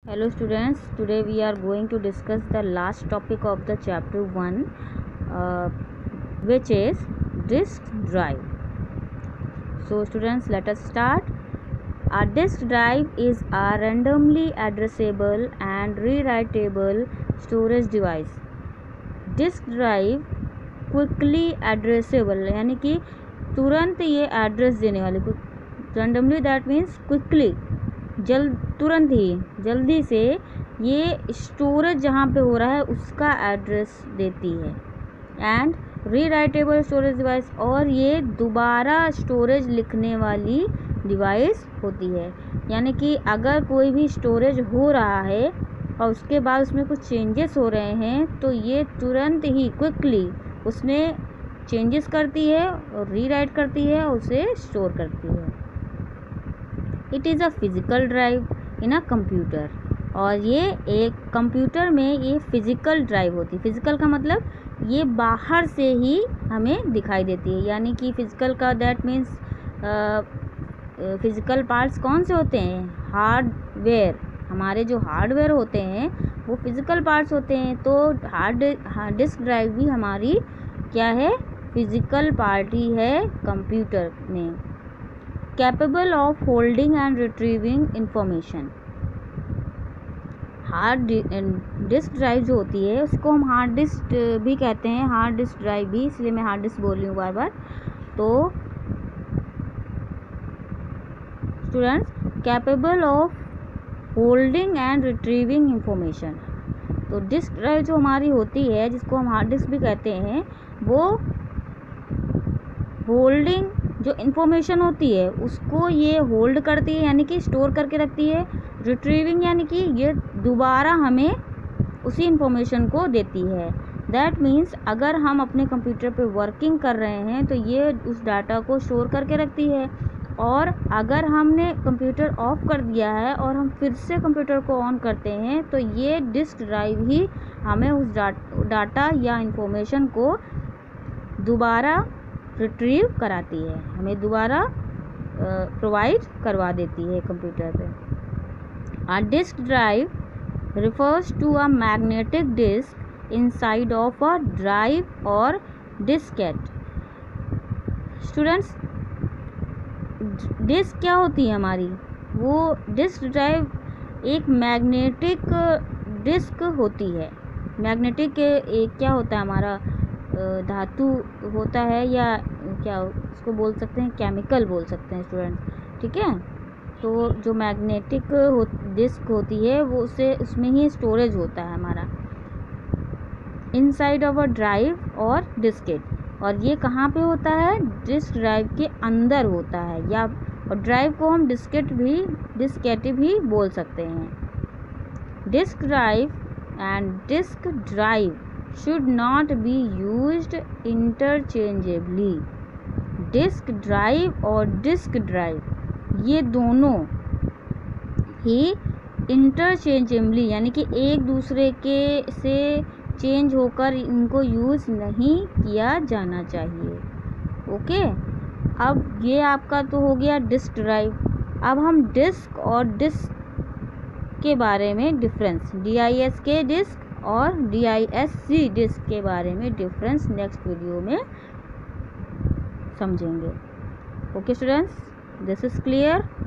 Hello students, today we are going to discuss the last topic of the chapter 1 which is disk drive. So students, let us start. A disk drive is a randomly addressable and rewritable storage device. Disk drive quickly addressable यानी कि तुरंत ये address देने वाली, randomly that means quickly तुरंत ही जल्दी से ये स्टोरेज जहाँ पे हो रहा है उसका एड्रेस देती है। एंड रीराइटेबल स्टोरेज डिवाइस, और ये दोबारा स्टोरेज लिखने वाली डिवाइस होती है। यानी कि अगर कोई भी स्टोरेज हो रहा है और उसके बाद उसमें कुछ चेंजेस हो रहे हैं तो ये तुरंत ही क्विकली उसमें चेंजेस करती है और रीराइट करती है और उसे स्टोर करती है। It is a physical drive in a computer, और ये एक कंप्यूटर में ये फिज़िकल ड्राइव होती है। फिज़िकल का मतलब ये बाहर से ही हमें दिखाई देती है। यानी कि फिज़िकल का दैट मीन्स फिज़िकल पार्ट्स कौन से होते हैं? हार्डवेयर। हमारे जो हार्डवेयर होते हैं वो फिज़िकल पार्ट्स होते हैं। तो हार्ड डिस्क ड्राइव भी हमारी क्या है? फिज़िकल पार्ट ही है कंप्यूटर में। Capable of holding and retrieving information. Hard disk drive जो होती है उसको हम हार्ड डिस्क भी कहते हैं, हार्ड डिस्क ड्राइव भी, इसलिए मैं हार्ड डिस्क बोल रही हूँ बार बार। तो students, capable of holding and retrieving information. तो डिस्क ड्राइव जो हमारी होती है, जिसको हम हार्ड डिस्क भी कहते हैं, वो होल्डिंग जो इन्फॉर्मेशन होती है उसको ये होल्ड करती है, यानी कि स्टोर करके रखती है। रिट्रीविंग यानी कि ये दोबारा हमें उसी इन्फॉर्मेशन को देती है। दैट मीन्स अगर हम अपने कंप्यूटर पे वर्किंग कर रहे हैं तो ये उस डाटा को स्टोर करके रखती है, और अगर हमने कंप्यूटर ऑफ कर दिया है और हम फिर से कंप्यूटर को ऑन करते हैं तो ये डिस्क ड्राइव ही हमें उस डाटा या इन्फॉर्मेशन को दोबारा रिट्रीव कराती है, हमें दोबारा प्रोवाइड करवा देती है कंप्यूटर पे। A disk drive refers to a magnetic disk inside of a drive or diskette. Students, disk क्या होती है हमारी? वो डिस्क ड्राइव एक मैग्नेटिक डिस्क होती है। मैग्नेटिक एक क्या होता है हमारा? धातु होता है, या क्या उसको बोल सकते हैं? केमिकल बोल सकते हैं स्टूडेंट्स, ठीक है। तो जो मैग्नेटिक डिस्क होती है वो उसमें ही स्टोरेज होता है हमारा, इनसाइड ऑफ अ ड्राइव और डिस्केट। और ये कहाँ पे होता है? डिस्क ड्राइव के अंदर होता है, या और ड्राइव को हम डिस्केट भी बोल सकते हैं। Disk drive and disc drive should not be used interchangeably. Disk drive और डिस्क ड्राइव ये दोनों ही इंटरचेंजेबली यानी कि एक दूसरे के से चेंज होकर इनको यूज़ नहीं किया जाना चाहिए। ओके, अब ये आपका तो हो गया डिस्क ड्राइव। अब हम डिस्क और डिस्क के बारे में डिफरेंस, DISK डिस्क और DISC डिस्क के बारे में डिफरेंस नेक्स्ट वीडियो में समझेंगे। Okay students, this is clear.